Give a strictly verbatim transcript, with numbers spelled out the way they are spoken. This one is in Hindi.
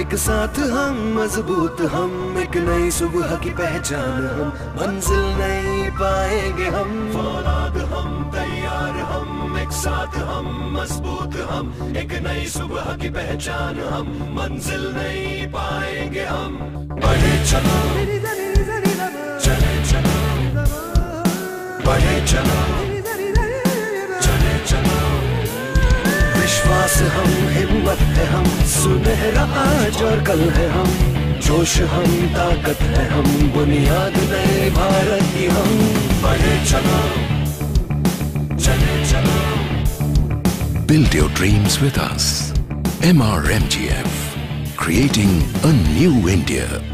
एक साथ हम मजबूत हम, एक नई सुबह की पहचान हम, मंजिल नहीं पाएंगे हम। फौलाद हम तैयार हम, एक साथ हम मजबूत हम, एक नई सुबह की पहचान हम, मंजिल नहीं पाएंगे हम। बढ़े चलो चले चलो, बढ़े चलो चले चलो, विश्वास हम, हिम्मत है हम, सुनहरा आज और कल है हम, जोश हम, ताकत है हम, बुनियाद नए भारत की हम। बढ़े चलो चले चलो। Build your dreams with us. M R M G F, creating a new India.